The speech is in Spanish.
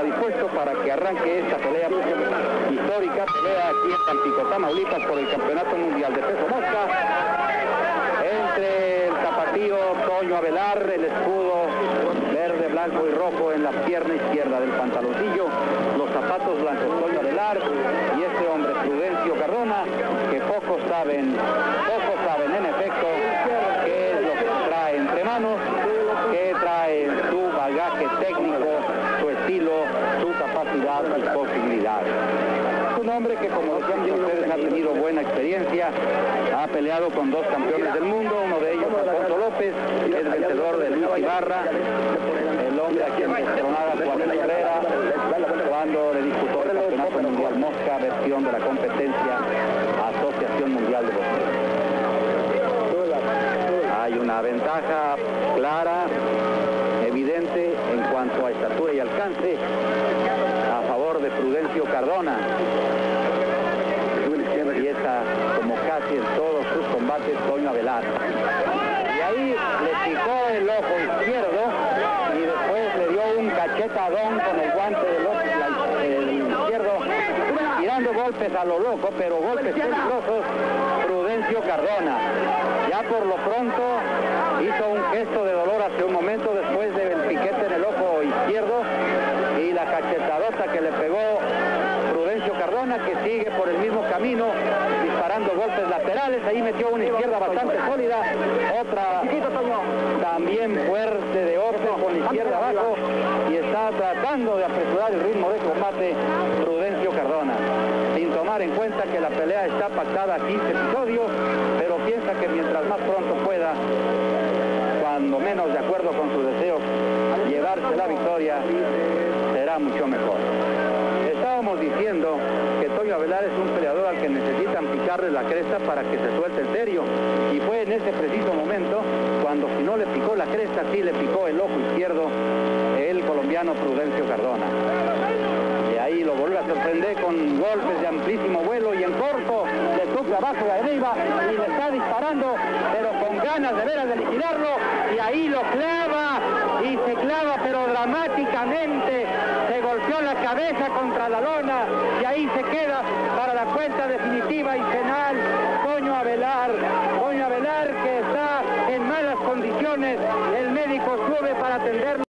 dispuesto para que arranque esta pelea histórica, pelea aquí en Tampico, Tamaulipas, por el Campeonato Mundial de Peso Mosca, entre el tapatío Toño Avelar, el escudo verde, blanco y rojo en la pierna izquierda del pantaloncillo, los zapatos blancos Toño Avelar, y este hombre Prudencio Cardona, que pocos saben en efecto qué es lo que trae entre manos, qué trae su bagaje técnico, su estilo, su capacidad y posibilidades. Es un hombre que, como decían ustedes, ha tenido buena experiencia, ha peleado con dos campeones del mundo, uno de ellos Alfonso López, es vencedor de Luis Ibarra, el hombre a quien destronaba Juan Herrera cuando le disputó el Campeonato Mundial Mosca, versión de la competencia Asociación Mundial de Boxeo. Hay una ventaja clara, evidente en cuanto a estatura y alcance a favor de Prudencio Cardona, y está como casi en todos sus combates Toño Avelar. Y ahí le picó el ojo izquierdo y después le dio un cachetadón con el guante del izquierdo, tirando golpes a lo loco, pero golpes peligrosos, Prudencio Cardona. Ya por lo pronto hizo un gesto de dolor hace un momento después del piquete en el ojo izquierdo y la cachetadota que le pegó Prudencio Cardona, que sigue por el mismo camino disparando golpes laterales. Ahí metió una izquierda bastante sólida, otra también fuerte de orden con la izquierda abajo, y está tratando de apresurar el ritmo de combate Prudencio Cardona, sin tomar en cuenta que la pelea está pactada a 15 episodios, pero piensa que mientras más pronto pueda, cuando menos de acuerdo con su deseo, llevarse la victoria, será mucho mejor. Estábamos diciendo que Toño Avelar es un peleador al que necesitan picarle la cresta para que se suelte en serio, y fue en ese preciso momento cuando, si no le picó la cresta, sí le picó el ojo izquierdo el colombiano Prudencio Cardona. Y ahí lo vuelve a sorprender con golpes de amplísimo vuelo, y en corto le sopla abajo de arriba y le está disparando, pero con ganas de veras de liquidarlo, y ahí lo clava, y se clava pero dramáticamente, se golpeó la cabeza contra la lona, y ahí se queda para la cuenta definitiva y final Toño Avelar, que está en malas condiciones, el médico sube para atenderlo.